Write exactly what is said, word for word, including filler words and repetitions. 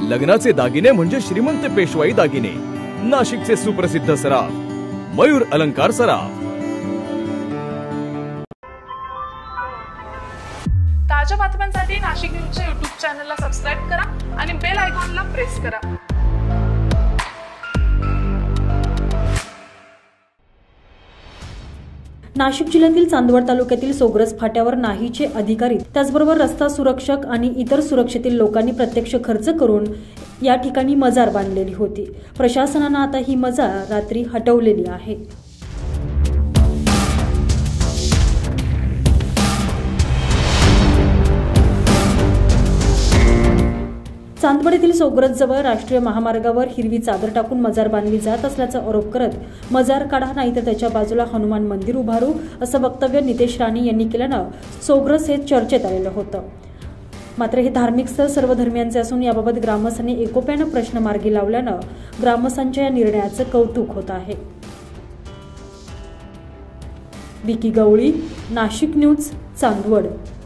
लग्नाचे दागिने म्हणजे श्रीमंत पेशवाई दागिने, नाशिकचे सुप्रसिद्ध सराफ मयूर अलंकार सराफ। ताज्या बातम्यांसाठी नाशिक न्यूजच्या यूट्यूब चॅनलला सबस्क्राइब करा आणि बेल आयकॉनला प्रेस करा। नाशिक जिल्ह्यातील चांदवड तालुक्यातील सोग्रस फाट्यावर नाहीचे अधिकारी त्याचबरोबर रस्ता सुरक्षक आणि इतर सुरक्षेतील लोकांनी प्रत्यक्ष खर्च करून या ठिकाणी मजार बांधलेली होती। प्रशासनाने आता ही मजार रात्री हटवलेली आहे। चांदवड येथील सोग्रस जवळ राष्ट्रीय महामार्गावर हिरवी चादर टाकून मजार बांधली जात असल्याचा आरोप करत मजार काढा नाहीतर त्याच्या बाजूला हनुमान मंदिर उभारू असं वक्तव्य नितेश राणे यांनी केल्यानं सोग्रस हे चर्चेत आलेलं होतं। मात्र हे धार्मिक स्थळ सर्व धर्मियांचे असून याबाबत ग्रामस्थांनी एकोप्यानं प्रश्न मार्गी लावल्यानं ग्रामस्थांच्या या निर्णयाचं कौतुक होत आहे। विकी गवळी, नाशिक न्यूज, चांदवड।